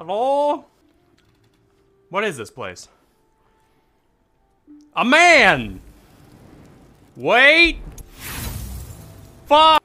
Hello? What is this place? A man! Wait! Fuck!